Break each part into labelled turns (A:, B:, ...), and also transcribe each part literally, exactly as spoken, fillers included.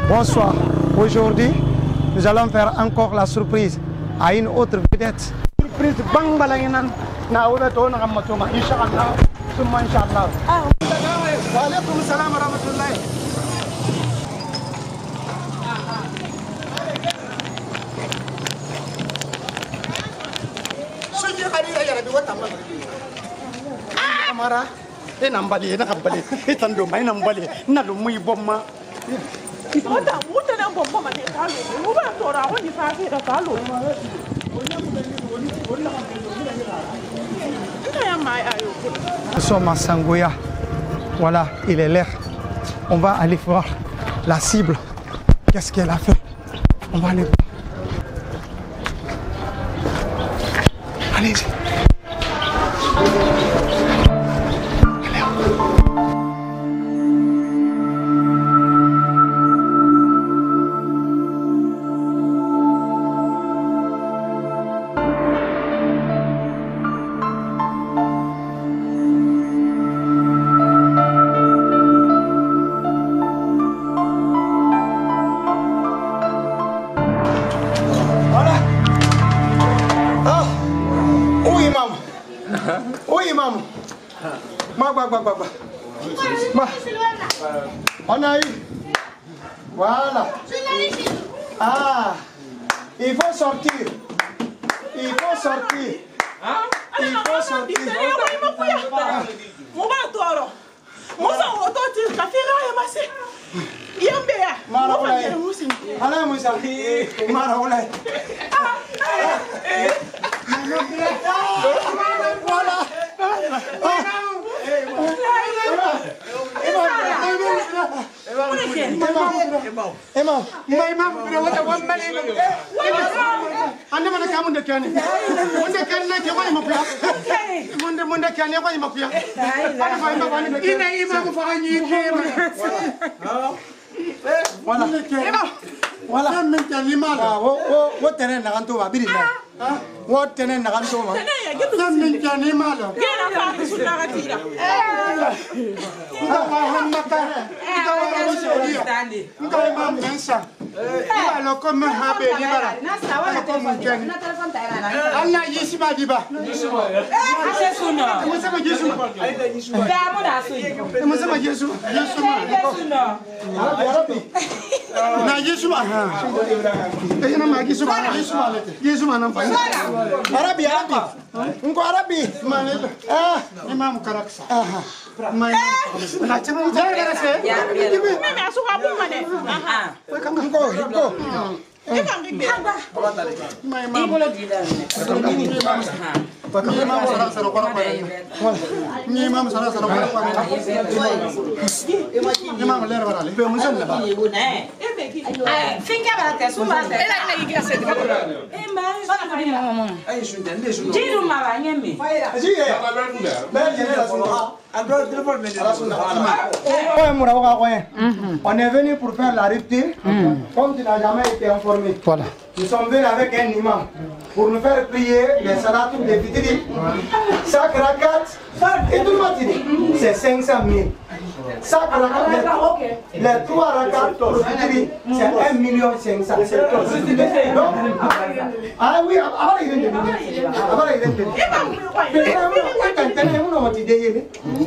A: Bonsoir. Aujourd'hui, nous allons faire encore la surprise à une autre vedette. Surprise bang balanginan na udah tahu nak macu mah insyaallah semua insyaallah. Waalaikumsalam warahmatullahi. Suji kali ya ya dua tambah. Amara, ini nambali, ini kembali. Ini tandu main nambali. Nalu mui bomma.
B: Ota muta na bomba mate talo. Muba tora woni fa fe da talo.
A: Nous sommes à Sangoya. Voilà, il est l'heure. On va aller voir la cible. Qu'est-ce qu'elle a fait? On va aller voir. Allez-y. On a eu. Voilà. Ah, il faut sortir. Il faut sortir. Il faut sortir. Imam, imam, kita buat mana imam? Anda mana kamu dekat ni? Munda kan nak kau imam pia? Munda munda kan kau imam pia? Ada kau imam mana dekat? Ini imam fahani imam. Wala, imam. Wala. Kan minta lima lah. Wo wo wo tenen nak antu apa? Biri lah. Wo tenen nak antu apa? Kan minta lima lah.
B: Kena faham sudah katira.
A: Kita faham makan. Kita faham sedia. Kita imam mensa. Kita lokal menghabe ni bara. Lokal mungkin. Allah Yesus mah diba.
B: Yesus sunnah.
A: Kamu sama Yesus.
B: Kamu dah sunnah.
A: Kamu sama Yesus. Yesus mah. Arabi. Na Yesus mah. Eh nama Yesus mah. Yesus mah. Yesus mah nampak. Arabi Arabi. Engkau Arabi. Mana itu? Ah, imam karaksa. Ah. Main. Nak cakap jangan karaksa.
B: Mimi asuka pun mana? Aha.
A: Engkau, engkau.
B: Ikan gede.
A: Imam. Ibu lagi dah. Ni imam salah salah korang korang. Ni imam salah salah korang korang. Imam leher berali. Pemusan lah.
B: Finger berarti semua. Ela lagi kasih. Eh mas.
C: Ayo sudah, ini sudah.
B: Jiru marahnya mi.
A: Aji ya. On est venu pour faire la rupture. Comme tu n'as jamais été informé. Voilà. Nous sommes venus avec un imam pour nous faire prier les salats des fitri. Chaque rakat, et tout le monde c'est cinq cent mille. Chaque rakat, les trois rakats pour fitri, c'est un million cinq cent. Donc, ah oui, après il vient de venir. Après il vient de venir.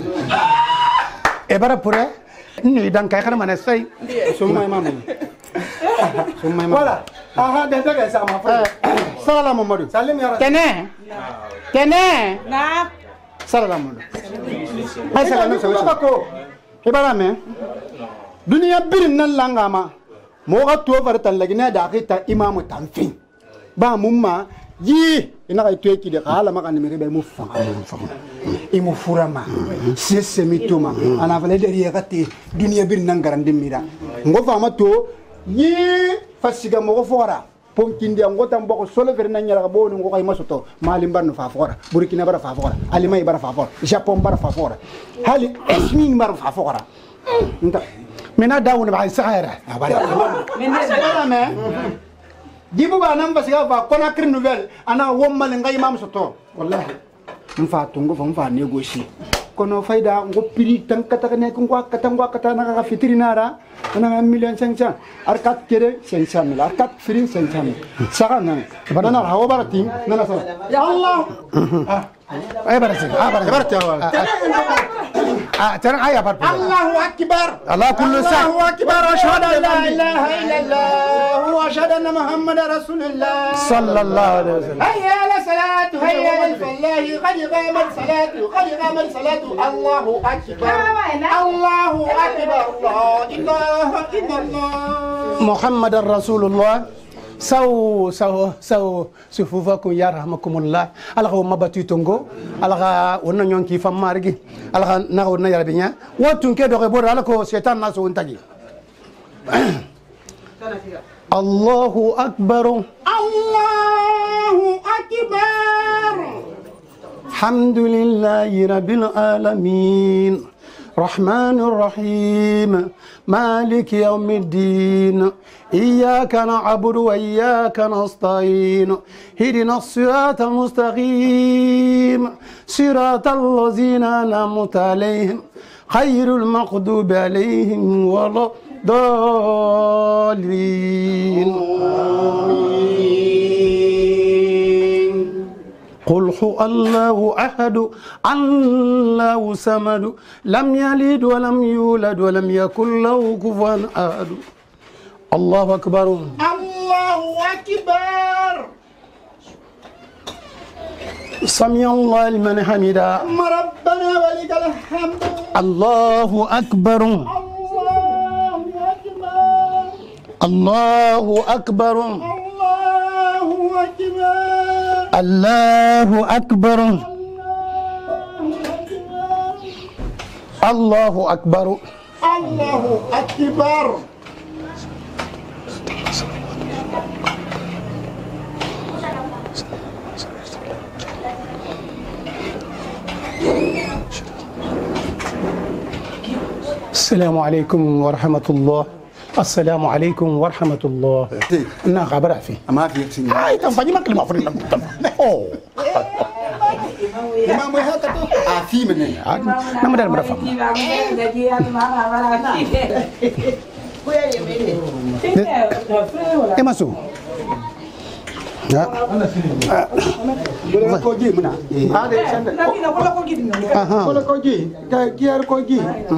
A: Et bara pure, ni dan kaya kana mana sai. Summa imam. Summa imam. Voilà. Ah, déjà que ça m'a fait. Salam Mamadou. Salim ya.
B: Kene. Kene. Na.
A: Salam Mamadou. Ay salam sa ko. E bara me. Dunia birin nan langama. Mo ga to fartan lagina da kita imamu tanfin. Ba mumma yi ina kai tueki de kala maka nimere be mu fa fa imu furama sese mituma ana vale de riakati dunia bir nangaran dimira ngo fama to yi fasiga mo fora ponkindi ngo tambo ko solo ver nanyara bo ngo kay masoto malimbar no fa fora burkina bara fa fora alimay bara fa fora japon bara fa fora hali esmin bara fa fora nta mena dawn ba sahara abara mena me Jibu ba nan basiga ba kona kri nouvelle ana wommal ngai mam soto wallahi mfa tungo fa mfa negoci kono fayda ngo prix tan kata ne ko kata ngo kata na ka fitrinara na million cinq cents arkat kere cinq cents mille arkat free cinq cents mille saka nan banana hawo barati nana sa ya Allah ay barati ah barati ah tan ay bar Allahu akbar Allah kullu sa Allahu akbar ashhadu an la ilaha illallah wa ashhadu anna muhammadar rasulullah sallallahu alaihi wasallam hayya ala salatu hayya ala falah qad qamat salatu qad qamat salatu Allahu akbar Allahu akbar la ilaha illallah muhammadar rasulullah saw saw saw sufufakum yarhamakumullah alaka mabati tongo alaka wonna nyonki famargi alaka na wonna yarabinya watun ke doge bor alako setan naso untagi Allahu akbar Allahu akbar Alhamdulillahi rabbil alamin الرحمن الرحيم مالك يوم الدين إياك نعبد وإياك نستعين اهدنا الصراط المستقيم صراط الذين أنعمت عليهم غير المغضوب عليهم ولا الضالين قل هو الله أحد الله صمد لم يلد ولم يولد ولم يكن له كفوا أحد الله أكبر الله أكبر سمع الله لمن حمده ربنا ولك الحمد الله أكبر الله أكبر الله أكبر الله أكبر الله أكبر السلام عليكم ورحمة الله السلام عليكم ورحمة الله. أنا خبر في.
D: ما في شيء.
A: هاي كم فني ما كلمة فرينا قلت. أوه.
D: ما ما هذا تو. آفي مني.
A: نعم ده مرفق. إيه مسو. Ya. Boleh kau ji mana? Ada sana.
B: Tapi nak boleh kau gini.
A: Aha. Boleh kau ji. Kiar kau ji.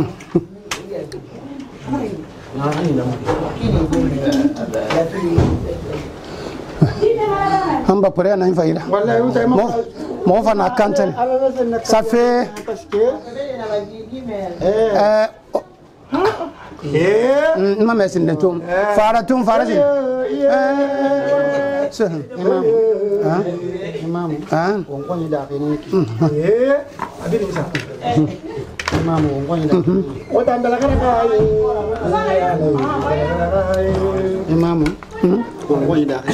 A: Hamba pare na faida. Wallahi usai mo mo fa na kanten. Ça fait euh eh ma mesin de tum. Fara tum fara sin. Eh imam. Ha? Imam. Ha? Ko ni da ke ni. Eh abi ni sa. Imam ko ni da. O ta ndala kana ka. Imam. Ko ko ni da.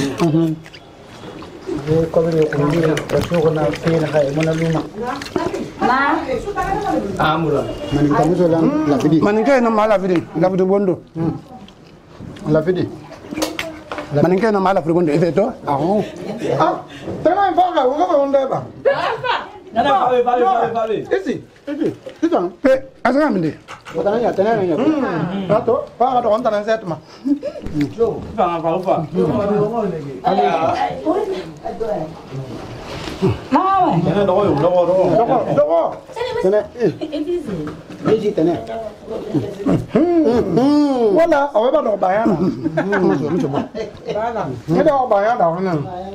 A: Ko bere ko ni ko ko na fe na hay mo na luma. Na. Amula. Manin kamu so lang la fidi. Manin kay na mala fidi. La fidi bondo. La fidi. Manin kay na mala fidi bondo efeto. Ah. Ah. Tena mfaka uko kwa ndeba. Nana pale pale pale pale. Isi. Isi. Sitang. Pe, asanga minde. Botana ya tena ya. Rato, pa ka don tana set ma. Jo. Pa pa pa. Mama. Tena dogo yo, dogo dogo. Dogo, dogo. Tena. Isi. Isi tena. Hmm. Wala, awe ba do bayana. Hmm. Coba. Bayana. Ni do bayana do na.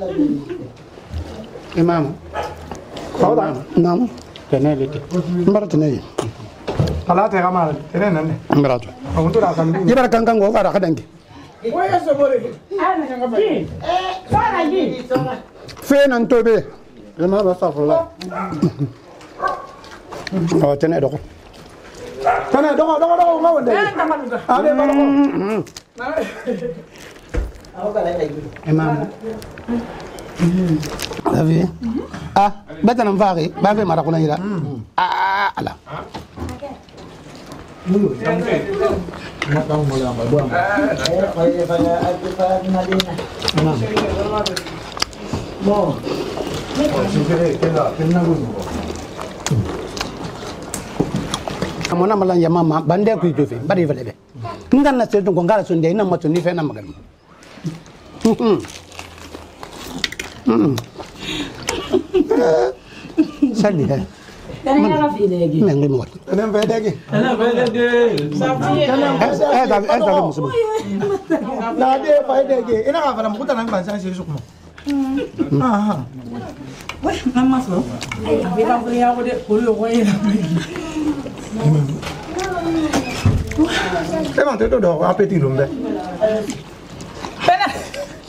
A: Imam. Kau dah? Nam. Tena lagi. Barat tena ni. Kalau tera mal, tena nane. Barat. Untuk dah kan. Dia barat kangkang gua barat kadang. Gua ya sebore. Ana kangkang barat. Eh, sana lagi. Fe nantobe. Lama basa pula. Oh, tena dok. Tena dok, dok, dok, mau deh. Eh, tambah juga. Ada barat. Aku kalau lagi. Emang. Tapi, ah, betul nampak ni, bagai marah kuna ira. Ah, ala. Mulu. Nak tahu mula apa buang. Eh, saya saya ada pada Madinah. Mana? Mau. Sini kena kena guna. amona malan ya mama bande ku jofe bari velebe ndan na sedu ngala sunde ina mato ni fe na magal mm mm sali ha
C: Tana nga fi dege.
A: mengi mo
D: Tana fa dege.
E: Tana fa dege.
A: eh da eh da musubu
E: Na de fa dege. Ina ka fara mukuta nang bansa si sukmo. Ah.
C: Weh, mama so. Abi ba ko ya ko de ko yo ko ina.
E: Emang tu do apeti lumbe.
C: Pena.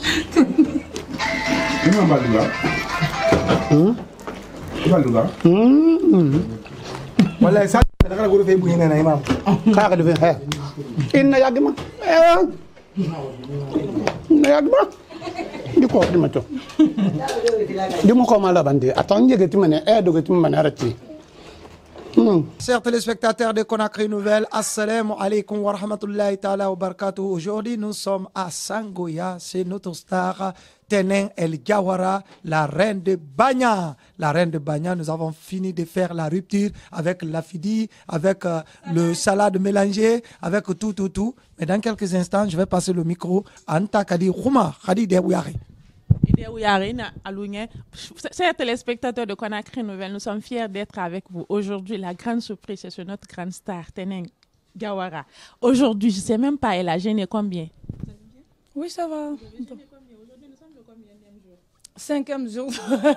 D: Ina baluga.
A: hmm
D: Baluga.
A: hmm
E: Wala sa daga guru fe bu hina na imam.
A: ka ka de he inna yagma eh inna yagma di ko di mato di mo ko mala bande atan yegeti mane eh dogeti mane arati
E: Chers téléspectateurs de Conakry Nouvelle, assalamu alaikum wa rahmatullahi ta'ala wa barakatuh. Aujourd'hui, nous sommes à Sangoya, c'est notre star Tenen El Diawara, la reine de Bagna. La reine de Bagna, nous avons fini de faire la rupture avec la fidi, avec euh, le salade mélangé, avec tout, tout, tout. Mais dans quelques instants, je vais passer le micro à Anta Kadi Rouma, Kadi Dewuyari.
B: Chers téléspectateurs de Conakry Nouvelle, nous sommes fiers d'être avec vous. Aujourd'hui, la grande surprise, c'est sur notre grande star, Tenen Diawara. Aujourd'hui, je ne sais même pas, elle a gêné combien?
C: Oui, ça va.
B: Aujourd'hui, nous sommes le combien jour?
C: Cinquième jour.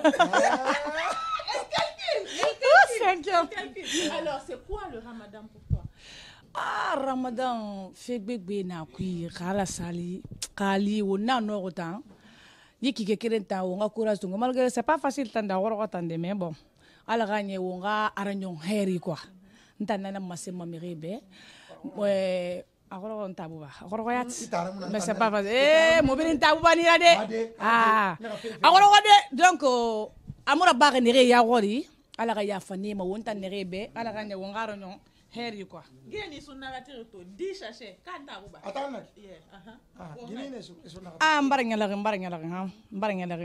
B: Cinquième. Alors, c'est quoi le ramadan pour toi?
C: Ah, Ramadan, fait bébé na kui, kala sali, kali, ou na no autant. Yiki kekeren ta wonga courage tungo malgré c'est pas facile tanda woro tande mais bon ala gagné wonga aranyon heri quoi ntana na masema miribe ouais agoro on tabuba agoro yat mais c'est pas facile eh mobile tabuba ni de ah agoro de donc amura ba nere ya wori ala ga ya fani ma wonta nerebe ala gagné wonga aranyon heri quoi
B: geni sunna gatiro to di sachet kanta buba
E: Atana.
B: yeah aha
E: Ah, gini ne su su na.
C: ah mbaranga la mbaranga la ha mbaranga la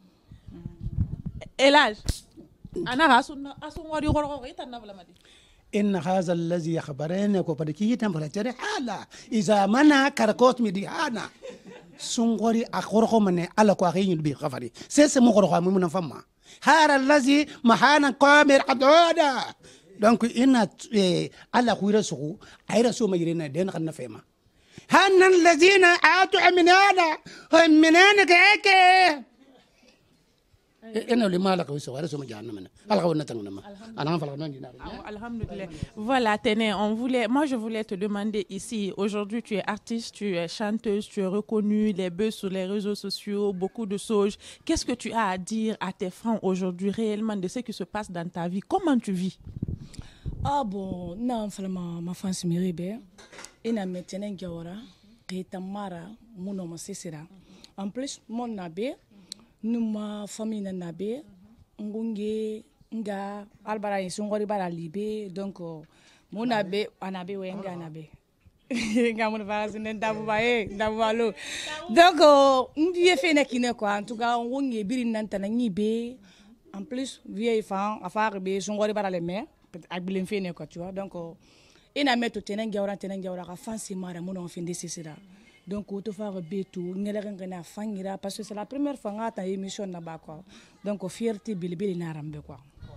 B: elage ana rasunna asun wadi goro ko itanna bala madi
A: إن هذا الذي يخبرنا كوبركي تنبلا ترى حالا إذا منا كركوت مدي أنا سنغوري أخوركم من على كواخين يلبي خفري سيس مغرقا من فما هذا الذي محانا قامر عدودا دونك إن على خوير سو عير سو مجرينا دين خلنا فيما هن الذين آتوا منانا من أنا كيك
B: Voilà, Tene, on voulait, moi je voulais te demander ici, aujourd'hui tu es artiste, tu es chanteuse, tu es reconnue, les buzz sur les réseaux sociaux, beaucoup de sauges. Qu'est-ce que tu as à dire à tes fans aujourd'hui réellement de ce qui se passe dans ta vie? Comment tu vis?
C: Ah bon, non, vraiment, ma femme se mérite. Il a maintenant Diawara, qui est Mara, mon nom c'est en plus, mon nabé, nous ma famille nabé, ngunge, nga, albara yisungori bara libé, donc mon nabé, anabé ou nga nabé. Nga mon varas n'endabu bae, n'endabu donc ndiye fait nekine quoi. En tout cas, ngunge biri nantana nyibe. En plus, vieille femme, affaire be sungori bara les mères, avec l'enfant quoi, tu vois. Donc il a mis tout Tenen Diawara, Tenen Diawara, la fin c'est mara, mon enfant de c'est ça. Donc on te fait un tout, parce que c'est la première fois que tu as une émission là-bas quoi. Donc fierté bilibili na rambe quoi.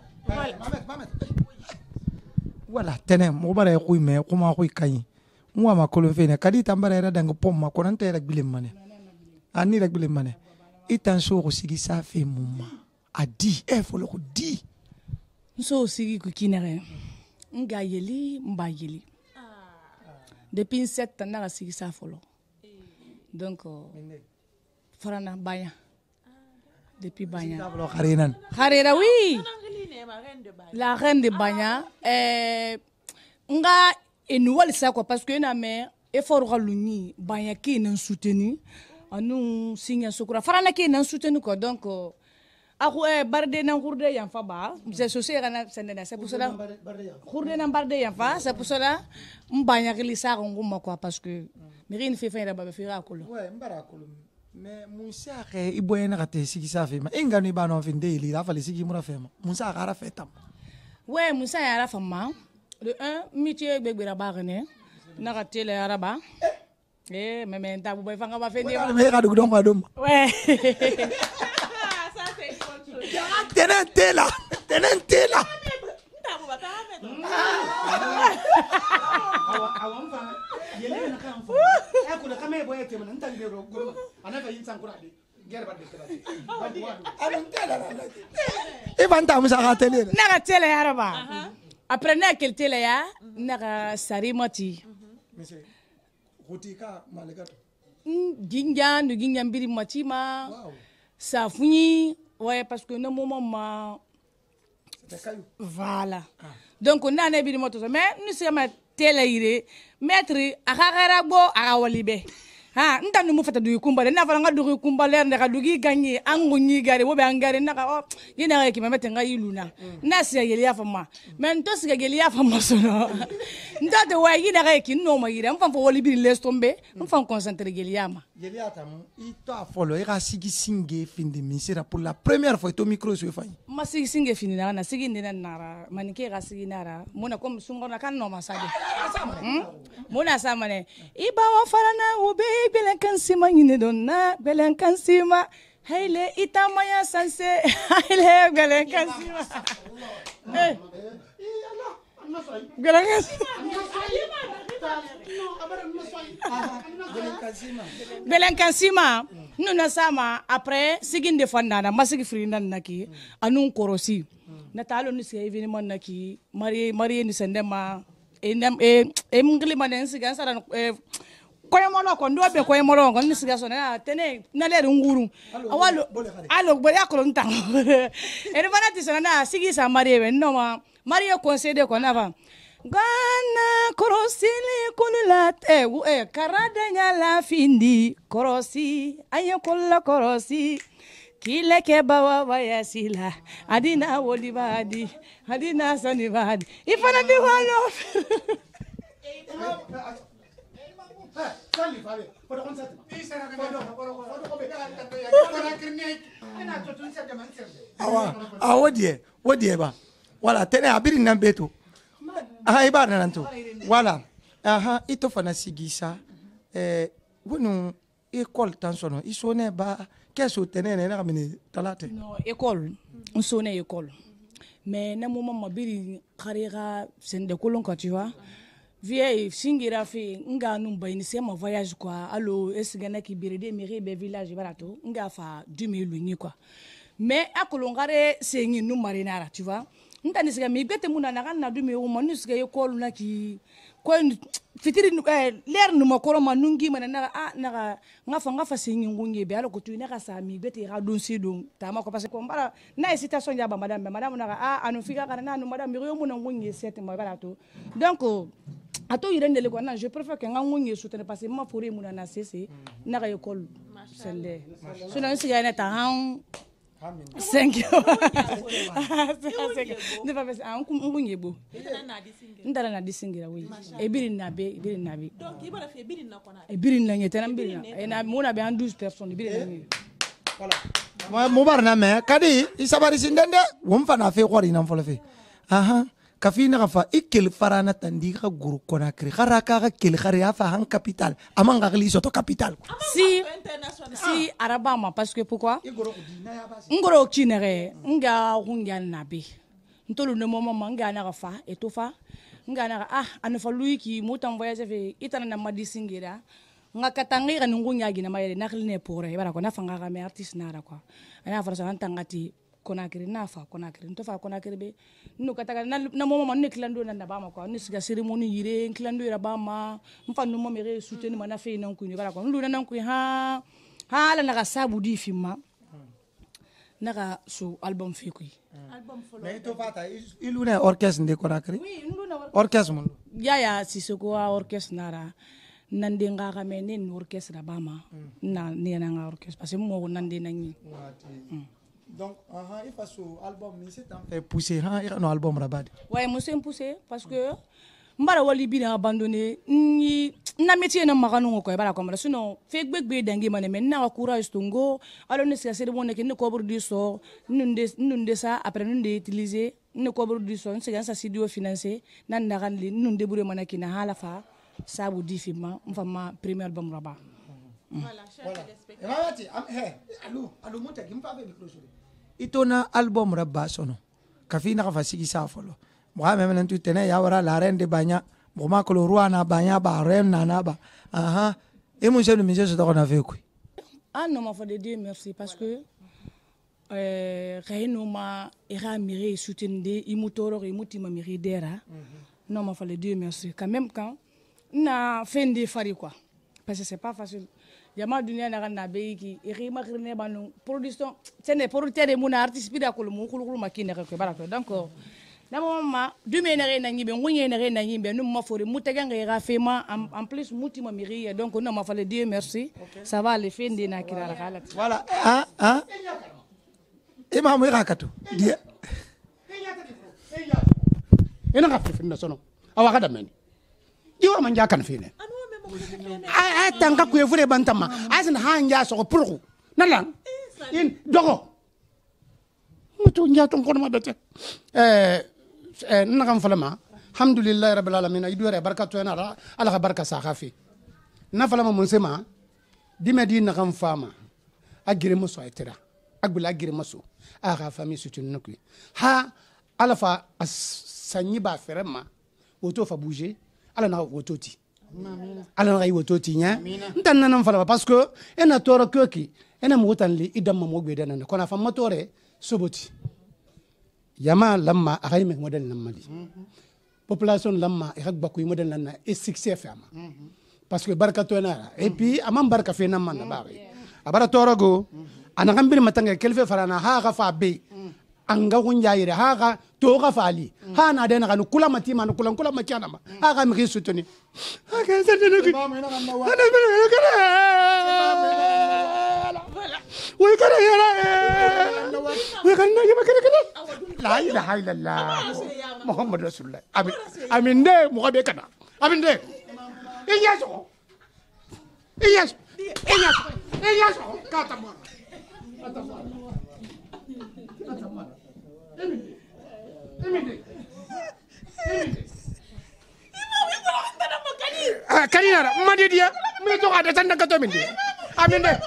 E: Voilà, Tenen, mo bara ko me ko ma ko kai. Mo ma ko le fene kadi tambara era dang pom ma ko nante era bilim mane. Ani rek bilim mane. Itan so ko sigi sa fe mumma. Adi e fo le ko di.
C: So sigi ko kinere. Nga yeli mba yeli. Depuis sept ans na sigi sa folo. Donc farana banya. Depuis banya. Kharera oui. La reine de Bagna euh nga enoual ça quoi parce que na mais effort galuni Bagna qui nan soutenu anu signa sokura farana qui nan soutenu quoi donc ako e barde nan gourde yan fa ba c'est socié kana sendena c'est pour cela gourde nan barde yan fa c'est pour cela Bagna qui ça nguma quoi parce que mirine fait fin ba fira ko
E: ouais mbara ko mais musa ke iboyena kate sigi sa fe ma engano ba no finde ili la fale sigi mura fe ma musa gara fe tam
C: ouais musa ya la fama Le un, métier bébé rabarne, n'a télé araba. Eh, mais maintenant, vous pouvez faire un café.
E: Mais
C: Ouais.
E: ça
C: c'est une bonne chose.
E: Tenez thé là, tenez thé là.
C: N'a télé araba. Après n'a quel télé ya, n'a sarimati. Ginga, nous ginga biri matima. Safuni, ouais, parce que nos moments ma. Voilà. Donc on a un biri moto, mais nous sommes télé maître akarabo akawalibe. Ha, nta numu fata du kumbale na fala ngadu kumbale ndaka dugi ganye angu nyi gare wobe angare naka o yina ga kima mete ngai luna na sia yeli afa ma men to siga yeli afa ma sono nta de wa yina ga ki no ma yira mfa fo woli bi les tomber mfa concentrer yeli ama
E: yeli atamu ito afolo ira sigi singe finde misira pour la première fois to micro so fany
C: ma sigi singe fini na na sigi ndina nara manike ga sigi nara mona comme sungo na kan no ma sage mona samane iba wa farana ube belenkan sima nyine donna belenkan sima hele itamaya sanse hele belenkan sima eh belenkan belenkan sima nuna sama après sigin de fandana masigi frina naki anun korosi na talo ni se evenement naki mari mari ni sendema enam e emngli manen sigan sara koye molo ko ndo be koye molo ko ni siga so na tene na le nguru awalo alo bo yakolo ntang e bana ti so na sigi sa marie be no ma marie conseil de ko na va gana korosili kululate e karade nyala findi korosi ayo kolla korosi kile ke bawa bayasila adina woli badi adina sani badi ifana di walo
E: awa awo die wodie ba wala tene abiri na beto aha iba na nanto wala aha ito fana sigisa eh wonu école tansono isone ba keso tene na kamini talate
C: no école on sonne école mais na moment mabiri kharira sende kolon ka tu vois vieille singira fi nga numba ni sema voyage quoi allo esgana ki birede mairie be village barato nga fa deux mille ni quoi mais akolongare sengi nu marinara tu vois ntani siga mi bete muna na kan na deux mille mo ni siga école na ki ko fitiri leer nu makoro manungi mana na a na ngafa ngafa sengi ngungi be allo ko tu na ka sa mi bete ra don si don tama ko parce que mbara na hésitation ya ba madame madame na a anu figa kana na nu madame mi yo muna ngungi sete mo barato donc ato yirende le ko na je préfère que ngungi soutenir parce que ma foré muna na cc na ka école sende so na siga na ta han cinq ne pas faire un kungunyebo ndala na disingira oui e biri na be biri na be
B: donc il va faire biri na kona
C: e biri na ngete na biri na e na mona be en douze personnes biri na
E: voilà mo bar na me kadi isabari sindende won fa na fe khori na folo fe aha kafina kafa ikel farana tandi ka guru kona kri kharaka ka kel khari afa han capital amanga gli soto capital
C: si si arabama parce que pourquoi ngoro kinere nga hunga nabi ntolu ne momo manga na kafa etofa nga na ah anafa luiki mutam voyage fe itana na madisingira nga katangira nungunya gina mayele nakline pore bara ko na fanga ka me artiste nara quoi ana farsa antangati Conakry nafa Conakry ntofa Conakry be no kataka na na momo man klando na bama ko ni siga cérémonie yire klando ira bama mfa no mo mere soutenir mana fe nan ku ni bara ko ndu nan ku ha hala na sabu di fima na so album fe ku
B: album follow
E: mais to fata iluna orchestre de Conakry
C: oui nduna
E: orchestre mon
C: ya ya sisoko orchestre nara nande nga ga menen orchestre bama na ni na nga orchestre parce que mo nande nangi
E: donc aha il faut son album mais c'est en fait pousser ha il no album rabat
C: ouais moi c'est poussé parce que mbara wali bi na abandonné ni na métier na maganu ko e bara ko mara sinon fe gbegbe dangi mané mais na courage tungo alors ne c'est c'est bon que ne cobre du so nunde nunde ça après nunde utiliser ne cobre du so c'est ça studio financé nan na kan li nunde bure manaki na hala fa ça vous dit fima mfama premier album raba
B: voilà
E: voilà allo allo monta gimpa be micro itona album raba sono kafina ka fasiki sa folo moi même nan tu tene ya wara la reine de banya moi ko ruana banya ba reine nana ba aha et mon chef de musée c'est qu'on a fait quoi
C: ah non ma foi de Dieu merci parce que euh Reino ma era miré soutenir imutoro imuti ma miré dera non ma foi de Dieu merci quand même quand na fin de fari quoi parce que c'est pas facile yama dunia na na beiki iri makrine banu production tene producteur de mon artiste bida ko mu khulu makine ko baraka donc na mama dume na na ngibe ngunye na na ngibe no ma fori mutega nga fema en plus muti ma miri donc non ma fallait Dieu merci okay. Ça va le fin de na kirala kala
E: voilà ah ah imam ira katu dia
A: ina ka fifin sono awa kada men diwa man jakan fine a tanga ku evure bantama asna hanja so purku nalan in dogo mutu njaton kono ma bete eh nakam falama alhamdulillah rabbil alamin idore barakatu na ala baraka sa khafi na falama mun sema dimedi nakam fama agire muso etera agbula agire muso aga fami sutun nokui ha ala fa sanyi ba ferema auto fa bouger ala na auto ti ala na auto ti nya ntan nan falama parce que ena toro koki ena mutan li idam mo gbede nan ko na fa motore soboti yama lamma akay mek model namali population lamma e hak bakuy model nan e succès fama parce que barkato na et puis amam barka fe nam man ba abara torogo ana gambir matanga kelfe farana ha ga fa be anga gunjaire ha ga to ga fali ha na de na kan kula mati man kula kula makana ma ha ga mi sutuni ha ga sadene ko ana be voilà way kara yara way kan na yaba kara kara la ilaha illallah muhammad rasulullah amin amin de mo be kana amin de iyaso iyaso iyaso iyaso kata mo kata mo kata mo amin amin de amin de ah kanina madi dia me to ada tan ka to min de amin de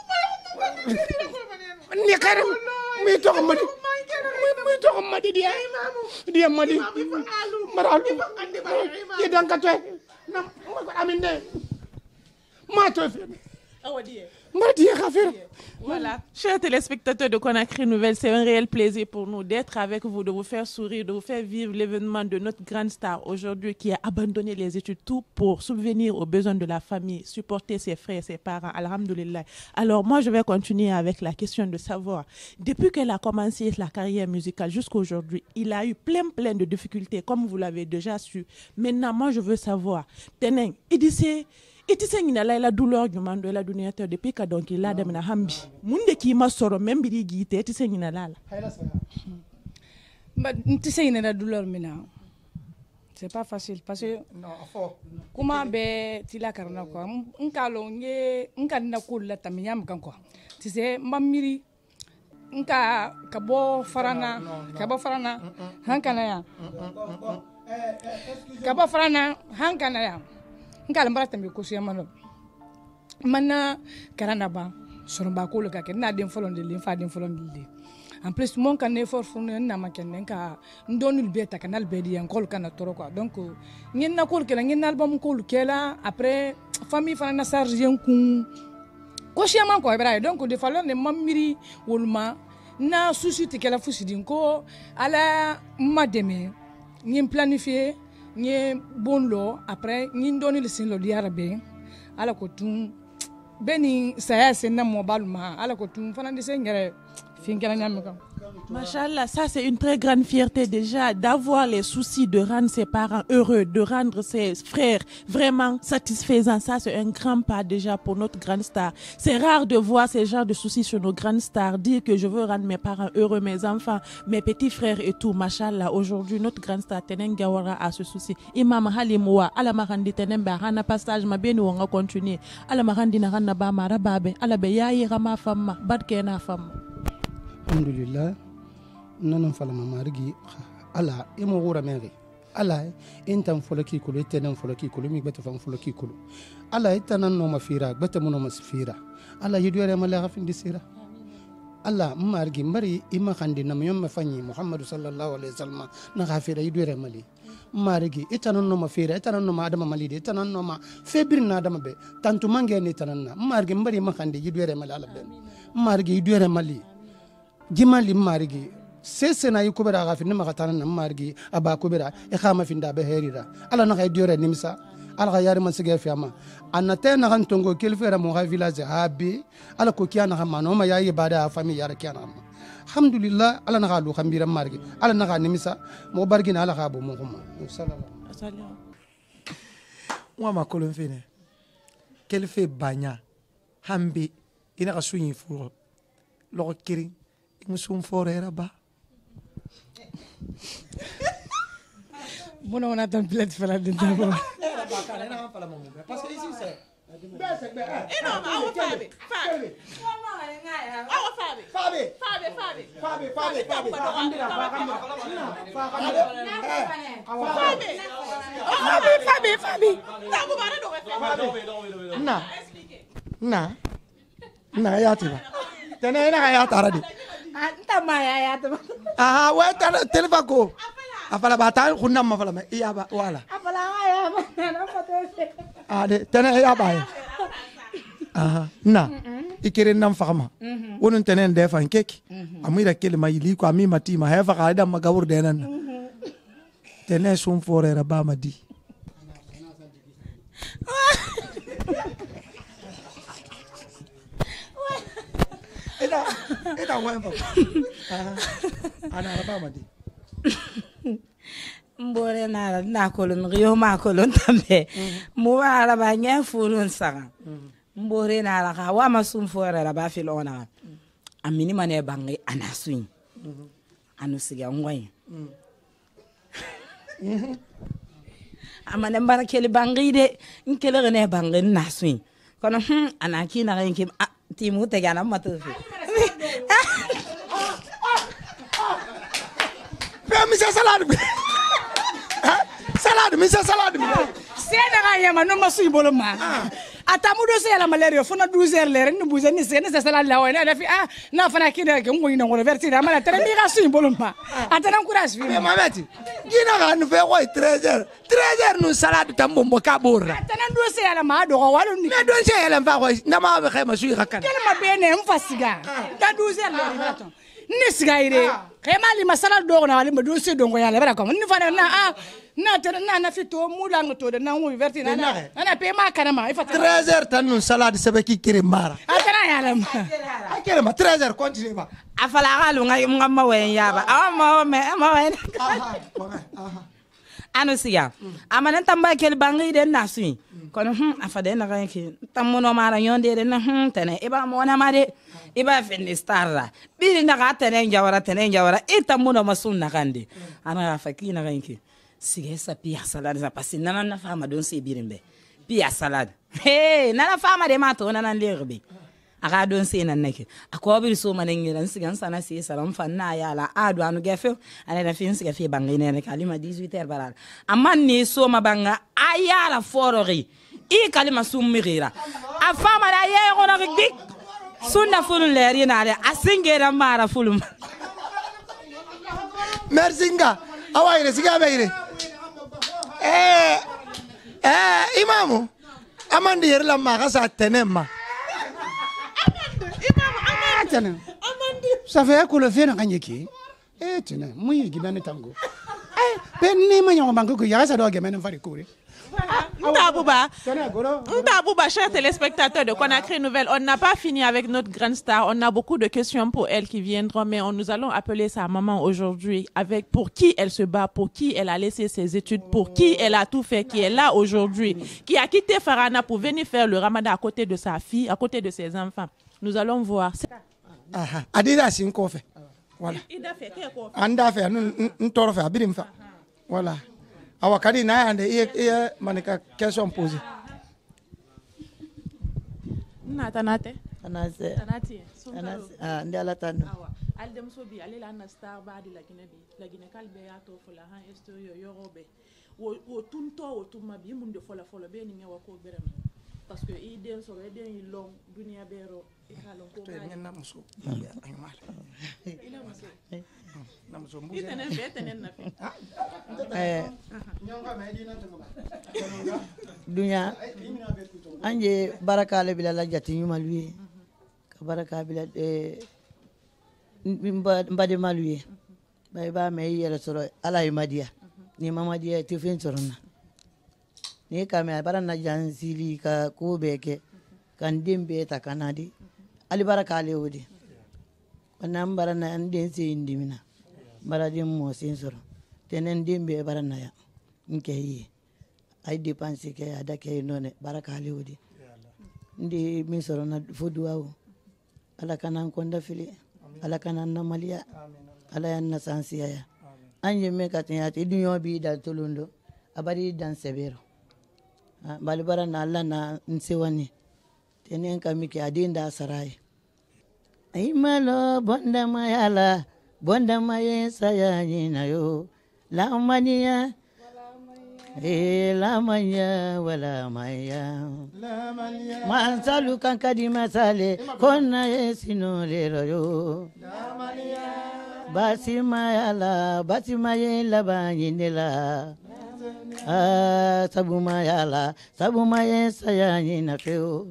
A: ni karam mi to ko madi mi to ko madi dia dia madi maralu ye dan ka to nam amin de ma to fi awadi madi khafir.
B: Voilà, chers téléspectateurs de Conakry Nouvelle, c'est un réel plaisir pour nous d'être avec vous, de vous faire sourire, de vous faire vivre l'événement de notre grande star aujourd'hui qui a abandonné les études, tout pour subvenir aux besoins de la famille, supporter ses frères et ses parents, alhamdoulilah. Alors moi, je vais continuer avec la question de savoir, depuis qu'elle a commencé la carrière musicale jusqu'à aujourd'hui, il a eu plein plein de difficultés, comme vous l'avez déjà su. Maintenant, moi, je veux savoir, Teneng, il dit c'est... Et tu sais, il a la douleur du monde de la donateur depuis que donc il a des hambi. Monde qui m'a sorti même biri guité, tu sais, il a la.
C: Mais tu sais, il a la douleur maintenant. C'est pas facile parce que comment ben tu l'as carrément quoi. Un calonge, un canna cool la tamiyam quoi. Tu sais, mamiri, un ka kabo farana, kabo farana, hankanaya. Kabo farana, hankanaya. Ngala mbara tambe ko siyamano mana karana ba sorba ko le ka ke na den folon de fa den folon de en plus mon kan effort funu na ma ken ka ndonul beta kanal be di en kol kana toro quoi donc ngin na kol kala ngin na album ko kela après famille fana na charge yen kun ko siyama ko ibra donc de falon ne mamiri wolma na suscite kala fusidin ko ala mademe ngin planifier ni bon lo après ni doni le sin lo diara be ala ko tun beni saya sen na mobile ma ala ko tun fana de sen ngere fin kala nyam kam
B: Machallah, ça c'est une très grande fierté déjà d'avoir les soucis de rendre ses parents heureux, de rendre ses frères vraiment satisfaisants. Ça c'est un grand pas déjà pour notre grande star. C'est rare de voir ces genres de soucis sur nos grandes stars, dire que je veux rendre mes parents heureux, mes enfants, mes petits frères et tout. Machallah, aujourd'hui notre grande star Tenen Gawara a ce souci. Imam Halimwa, ala marandi Tenen ba hana passage ma bien on va continuer. Ala marandi na hana ba mara babe, ala be yayi rama fama, bad kena fama.
A: Alhamdulillah. Nanan falama marigi ala imo wura mere ala intan folaki kulu itenan folaki kulu mi beta fam folaki kulu ala itanan no mafira beta muno masfira ala yidwere mala gafin disira ala marigi mari ima khandi nam yom mafanyi muhammad sallallahu alaihi wasallam na gafira yidwere mali marigi itanan no mafira itanan no adama mali de itanan no ma febir na adama be tantu mange ni tanan na marigi mari ima khandi yidwere mali ala ben marigi yidwere mali jimali marigi sesena yikubera gafi nima gatana na margi aba kubera e khama finda be herira ala na diore nimsa ala yari man sige fiama anate na kan tongo kelfera mo ga village habi ala ko kiana ga manoma yayi bada fami yara kiana alhamdulillah ala na ga lu khambira margi ala na ga nimsa mo bargi na ala ga bo mo khuma sallallahu
B: Salam.
E: Wa ma kolon fene kelfe banya hambi ina ga suyin furo lo kiri musum forera ba
C: Bon, on a tant de faire la dentelle.
E: Parce que ici c'est
B: Eh non, awa Fabi, Fabi. Awa Fabi.
E: Fabi
B: Fabi, Fabi.
E: Fabi Fabi Fabi
B: Fabi, Fabi, Fabi. Na bu bara do
E: na na na ya tiba tena ina ya taradi
C: Anta maya ya tu.
E: ah wa tana telfa ko afala bata kunna ma fala iya ba wala
C: Apa lah ya? Mana patut?
E: ah de tena ya ba ah na ikere nam fama wonun tenen de fan keki amira kelma yili ko ami mati ma hefa ka da magawur de nan tenen sum forera ba madi Eda eda wan papa ah ana ba madi
F: Mbore na na kolon riyo ma kolon tambe mo ara ba nya furun sanga mbore na la ka wa masum fora la ba fil ona amini mane bangi anasuin anu siga ngoy amane mbara kele bangi de nkele ne bangi nasuin kono hm anaki na ngi timu te gana matufi
E: Misa salade salade misa salade
C: Sena ga yema no masu ibolo ma. Atamudo se la malaria fona douze heures lere ni buze ni sene se sala la wa na fi ah na fana kida ke ngoni na ngona verti na mala tere mi ga su ibolo ma. Atana courage fi.
E: mais mameti gina ga nu fe ko treize heures treize heures nu salade tambo mo kabura
C: Atana do se la ma do walo ni.
E: mais don se yelen fa ko na ma be khema su yakkan
C: Kele ma bene mfasiga. Da douze heures lere baton. Ni siga ire. Kema li masala do na wali do se do ngoya le bara ko ni fana na ah na tere na na fito mula ngoto de na ngui verti na na pe ma kana ma ifata
E: treize heures tan nu salade sebe ki kire mara
C: Atana ya la ma.
E: akere ma treize heures continue ba
F: afala galu ngai ngamma wen yaba ama me ama wen
E: aha aha
F: anu siya amana tamba kel bangi de nasu kono hm afade na kan ki tamuno mara yonde de na hm tene iba mo na mare iba fini starra biri na ga tene njawara tene njawara itamuno masunna kande ana fakina kan ki siga sa pia salade sa pasi nana na fama don se birimbe pia salade hey nana fama de mato nana lerbe aga don se nan nake akwa bir so manen ngiran sigan sana se salam fanna ya la adu anu gefe ana na fin siga fe bangine ne kalima dix-huit heures baral amma ni so mabanga ayala forori i kalima summirira a fama da ye gona dik sunna fulun leri na de asingera mara fulum
E: merci nga awaire siga beire eh eh imamu amandi yer la ma sa tenema
A: Tana. Ça fait que le fait n'a gagné qui? Eh, tiens, moi, il gagne tango. Eh,
E: Penny Mayon Banco, Yasa Dog, and for the Kouri.
B: Ntabouba, Ntabouba, chers téléspectateurs de Conakry Nouvelle, on n'a pas fini avec notre grande star. On a beaucoup de questions pour elle qui viendront, mais on, nous allons appeler sa maman aujourd'hui avec pour qui elle se bat, pour qui elle a laissé ses études, pour qui elle a tout fait, qui est là aujourd'hui, qui a quitté Farana pour venir faire le ramadan à côté de sa fille, à côté de ses enfants. Nous allons voir.
E: Adida sin kofe. Voilà. Anda fe un toro fe abidim fa. Voilà. Awakadi na ande e manika question posée.
B: Na tanate.
G: Tanase.
B: Tanati.
G: Ah, ndala tanu.
B: Aldem sobi ale la na star ba di la ginebi. La ginekal be ya to fola han estorio yorobe. Wo wo tunto wo tuma bi mun de fola fola be ni ngewa ko berem. Parce que il den so den il long dunia bero e kalon ko ba.
E: Te na muso.
B: Ila muso. Na muso mbuze. Itenen be tenen na fi.
G: Eh. Dunya anje baraka le bila la jati nyuma lui. Ka baraka bila eh mbade malui. Ba ba me yele soro ala imadia. Ni mamadia te fin sorona. Ni kame bara na jansili ka ko beke kan dimbe ta kanadi ali baraka le wodi wannan bara na an den se indimina bara dim mo sin soro tenen dimbe bara na ya nke yi ay dépense ke ada ke none baraka le wodi ndi min soro na foduwa ala kanan konda fili ala kanan na maliya ala yan na sansiya ya anje me katiyati dunyo bi dal tulundo abari dan severo balibara na Allah na nsewani tenen kamiki adinda sarai imalo bonda mayala bonda maye sayanyina yo la mania eh la mania wala maya la mania masalu kan kadima sale konna yesino lero yo la mania basi mayala basi maye labanyinela ah sabuma yala sabuma yesa yanyina feo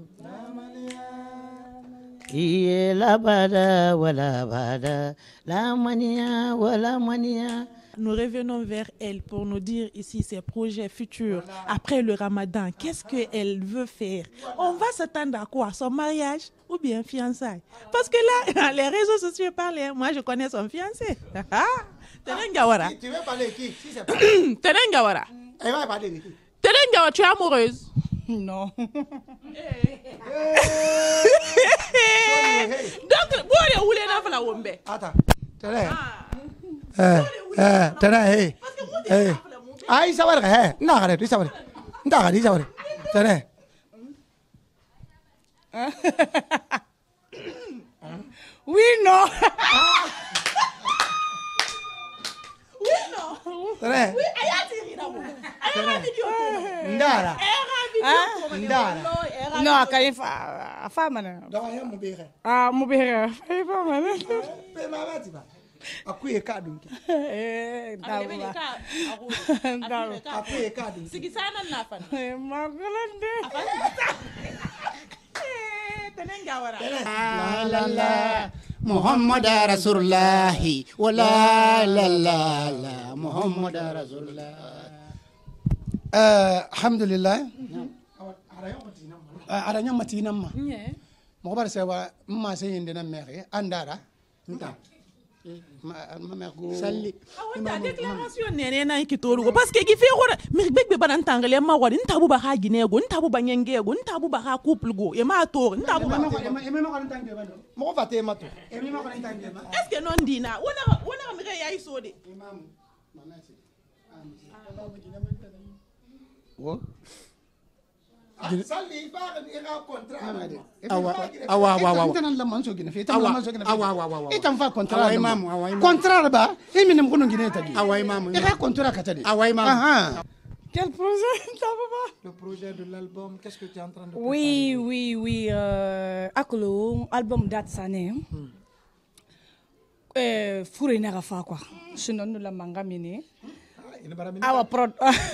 G: iye la bada wala bada la mania wala mania.
B: Nous revenons vers elle pour nous dire ici ses projets futurs après le ramadan. Qu'est-ce qu'elle veut faire? On va s'attendre à quoi? Son mariage ou bien fiançailles? Parce que là, les réseaux sociaux parlent. Moi, je connais son fiancé. Tenengawara.
E: Tu veux parler qui?
B: Tenengawara.
E: Elle va parler de qui?
B: Tenengawara, tu es amoureuse?
C: Non.
B: Donc, vous allez rouler dans la wombe.
E: Attends. Tenez. Eh, eh, tenez, eh. Eh. Aïe, ça va, eh. Non, arrête, ça va. Non, arrête, ça va. Tenez.
C: Oui, non.
B: Oui, non.
E: Tenez.
B: Oui, elle a tiré d'abord. Elle a vidéo.
E: Ndara.
B: Elle a vidéo.
E: Ndara.
C: Non, quand il fa femme na.
E: Donc, il y a mon bébé.
C: Ah, mon bébé. Il va mal.
E: Pe mama ti ba. Akuye ka dun.
C: Eh,
B: dawa.
C: Dawa.
E: Akuye ka dun.
B: Sigi sana na fan.
C: Eh, magolande.
B: Tenengawara.
A: La la la Muhammad Rasulullah wala la la la Muhammad Rasulullah.
E: Euh, alhamdulillah. Ara nyama tina ma. Mo bar se wa ma se yinde na mere andara. Nta. Ma ma me go salli.
B: Awanda déclaration nene na ikitorugo parce que gife gora mi begbe banan tangale ma wadi ntabu ba ha ginego ntabu ba nyengego ntabu ba ha couple go e ma to ntabu ba
E: e me ma ko ntange ba mo fa te ma to e me ma ko ntange ba
B: est-ce que non dina wona wona mi re yayi sode
E: imam manati wo salli ba ga ira contrat
A: awa awa awa awa
E: tan la man so gina fe tan la man so gina
A: awa awa awa
E: itan fa contrat
A: awa imam awa imam
E: contrat ba e mi nem ko ngine tagi
A: awa imam
E: ira contrat ka tadi
A: awa imam
E: aha.
C: Quel projet, papa?
E: Le projet de l'album, qu'est-ce que tu es en train de faire?
C: Oui, oui, oui. Euh, Akolo, album date sané. Euh, Fouré n'a pas quoi. Sinon, nous la manga mini. Awa prod.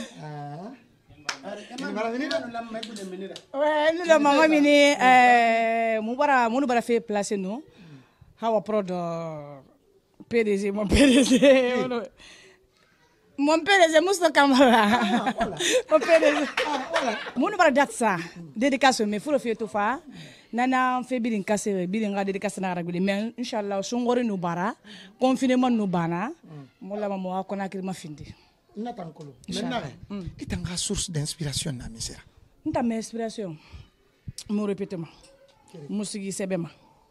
C: Ouais, nous la manga mini. Euh, mon bara, mon bara fait placer nous. Awa prod. P D G, mon P D G. Mon P D G Moussa Camara. Mon P D G. Mon bara datsa. Dédicace me fulo fi to fa. Nana fe birin kasere birin ga dédicace na ragule mais inshallah sungore no bara confinement no bana. Mo la mo ko na kirma findi.
E: Natankolo. Maintenant, qui t'a source d'inspiration na misera?
C: Nta me inspiration. Mo répéter ma. Musigi sebema.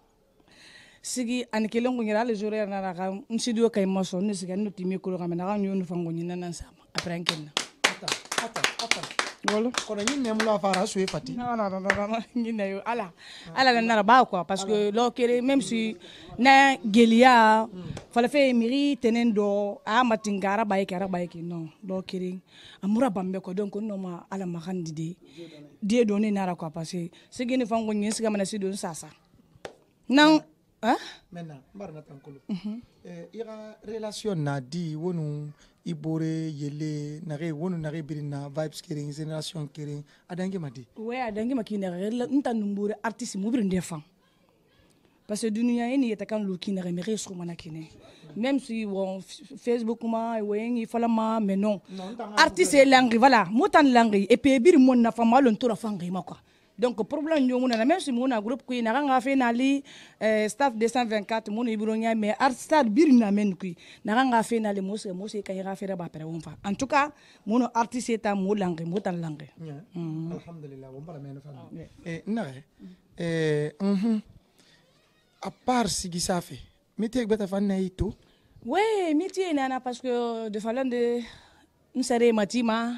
C: Sigi ani kelongo ngira le jour na na ka studio kay moso ni sigi no timi ko ga na ga nyonu fango nyina nan sama après enken
E: ata ata ata
C: wolo
E: ko ni nem la fara sué fati
C: non non non non nyina yo ala ala na ba quoi parce que lo kere même si na gelia fala fe miri tenendo a matingara ba yake ara ba yake non lo kere amura bambe ko donc no ma ala ma kandide die doni nara quoi parce que sigi ni fango nyin siga mana sido sasa non. Hein?
E: Maintenant, barna tankolo. Eh, ira relation na di wonu ibore yele nare wonu nare birina vibes kering génération kering adangi madi.
C: Ouais, adangi makina rela nta numbure artiste mo birinde fan. Parce que dunia ini yeta kan lu kina remere so mana kine. Même si bon Facebook ma wengi fala ma mais non. Artiste langi voilà, motan langi et puis bir mon na fama lon tora fangi ma quoi. Donc problème yo mona même si mona groupe ko ina nga fe na li staff deux cent vingt-quatre mona ibronya mais artiste birina men ko na nga fe na le mose mose kay ga fe ba pere won fa en tout cas mono artiste ta mo langue mo tan langue
E: alhamdulillah won bara men fa eh na eh mhm à part sigi safi métier beta fa na ito
C: ouais métier na parce que de falan de nsere matima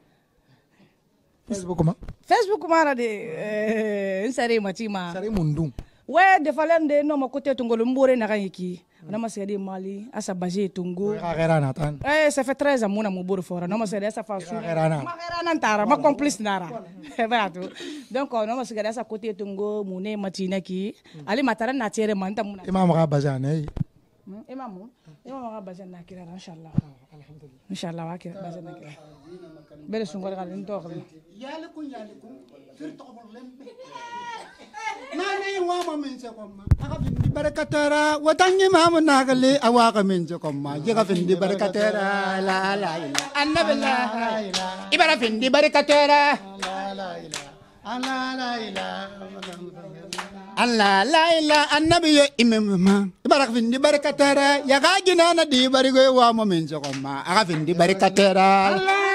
E: Facebook comment?
C: Facebook mara de euh nsare matima.
E: Sare mundum.
C: Ouais, de falende no makote tungolo mbore na kanyiki. Na masedi Mali, asa baje tungo. Eh, ça fait treize ans mon amour bore fora. No masedi asa fa su. Ma gerana ntara, ma complice nara. Ba to. Donc no masedi asa kote tungo mune matina ki. Ali matara na tere manta muna.
E: Imam ga bazane.
C: Imam. Imam ga bazane na kira inshallah. Alhamdulillah. Inshallah wa kira bazane kira. Bele sungol ga len to
A: yalikun yalikun firto lembe nani wama min se komma aga findi barakatara watangi mamu nagale awaka min se komma jiga findi barakatara la la ila annabilla ibara findi barakatara la la ila alla la ila alla la ila annabiyo imamma ibara findi barakatara yaga ginana di barigo wama min se komma aga findi barakatara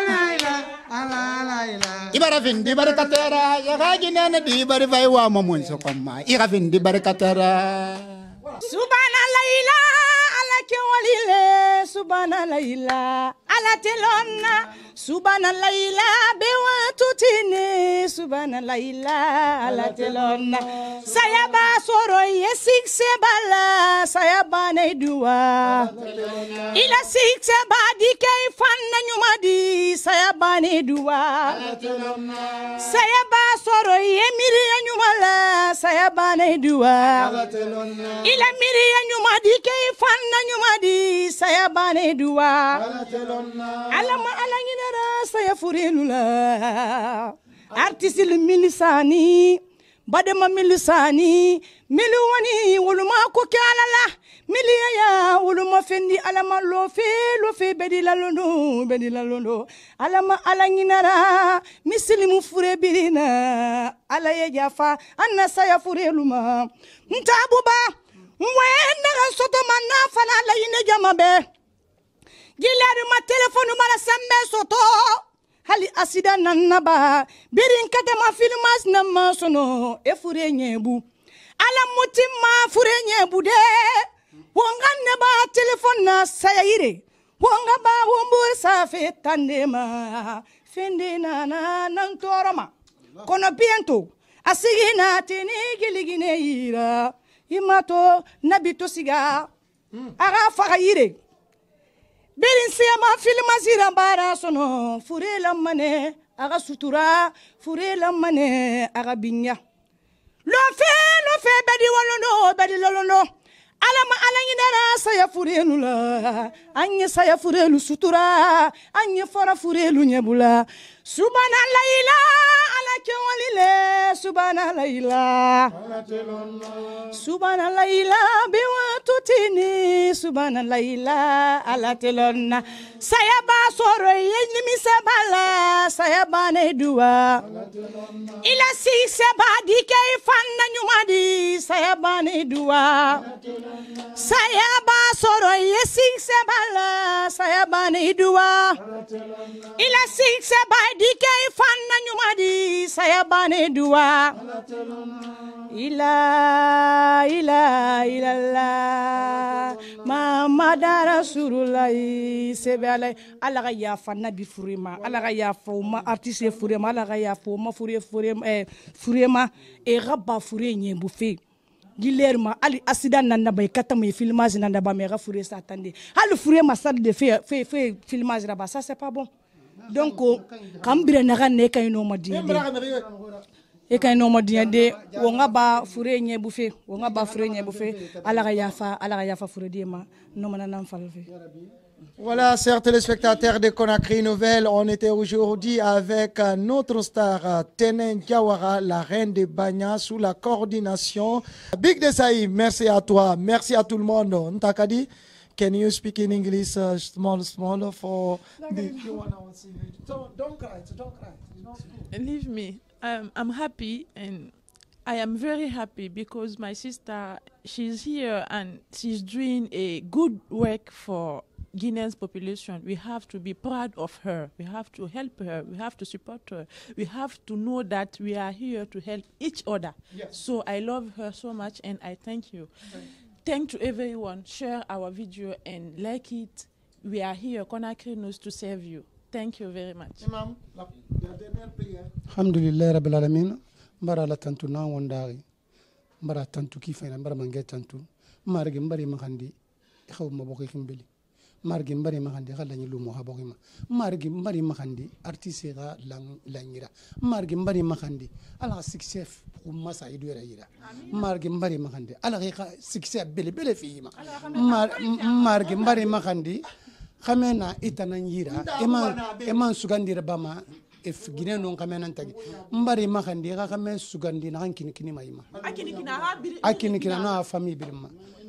A: ibara findi barakatera ya gaji nana di bari vai wa mamun so komma ira findi barakatera
C: subhanallah ila ala ke walile subhanallah ila ala telonna subhanallah ila be wa tutine subhanallah ila ala telonna saya ba soro yesik se bala saya ba ne duwa ila sik se ba di kay fanna nyuma di saya ba ne duwa saya ba soro yemiri nyuma la saya ba ne duwa ila miri nyuma di kay fanna nyuma di saya ba ne duwa alama alangina saya furilula artiste milisani badema milisani miliwani wuluma ko kalala miliya wuluma fendi alama lo fe lo fe bedila londo bedila londo alama alanginara mislimu fure birina alaye jafa anna saya fureluma ntabuba mwenda soto manna fana la ine jamabe gilari ma telephone mara sambe soto hali asida nanaba birin kata ma filmas nama sono e fure nyebu ala mutima fure nyebu de wonga neba telephone na sayire wonga ba wombur sa fetande ma fende na na nantoroma kono biento asigina tini giligine ira imato nabito siga aga fagayire birin siyama filma zira bara sono fure lamane aga sutura fure lamane aga binya lo fe lo fe bedi walono bedi lolono alama alangidara saya fure nula anye saya fure lu sutura anye fora fure lu nyebula subhanallah ila ala kewalile subhanallah subhanallah biwa tutini subhanallah ala telonna saya ba soro yenni mi sebala saya ba ne duwa ila si seba dike fanna nyumadi saya ba ne duwa saya ba soro yesi sebala saya ba ne duwa ila si seba dike fanna nyumadi saya ba ne duwa ila ila ila la Muhammad Rasulullah sebe ala ala ga ya fa nabi furema ala ga ya fa ma artiste furema ala ga ya fa ma fure furema eh furema e rabba fure nye bufe gilerma ali accident nan bay katam filmage nan ba me ga fure sa tande ali furema sa de fait fait fait filmage là-bas ça c'est pas bon donc kambire na ga ne kay no madi e kay no madi de wo nga ba fure nye bufe wo nga ba fure nye bufe ala ga ya fa ala ga ya fa fure di ma no mana nan falfe.
E: Voilà, chers téléspectateurs de Conakry Nouvelle, on était aujourd'hui avec notre star Tenen Diawara, la reine de Bagna, sous la coordination Big Desaï. Merci à toi, merci à tout le monde. Ntakadi, can you speak in English, uh, small, small, for the... Don't, don't cry, don't cry.
B: Leave me. Um, I'm happy and I am very happy because my sister, she's here and she's doing a good work for Guinea's population. We have to be proud of her. We have to help her. We have to support her. We have to know that we are here to help each other. Yes. So I love her so much and I thank you. Okay. Thank to everyone. Share our video and like it. We are here, Conakry News, to serve you. Thank you very much.
E: Imam, la dernière prière.
A: Alhamdulillah Rabbil Alamin. Mbara la tantu na wandari. Mbara tantu kifayna mbara mange tantu. Margi mbari makandi. Khaw maboki kimbeli. Margi mbari makandi khala nyi lumo habokima. Margi mbari makandi artiste ga lang langira. Margi mbari makandi ala succès pour masa idu era ira. Margi mbari makandi ala ga succès bele bele fima. Margi mbari makandi khamena itananyira eman eman sugandira bama if Guinea non kamena ntagi mbari makandi ga kamen sugandi na hankini kini mayima akini kina ha akini kina na famille birma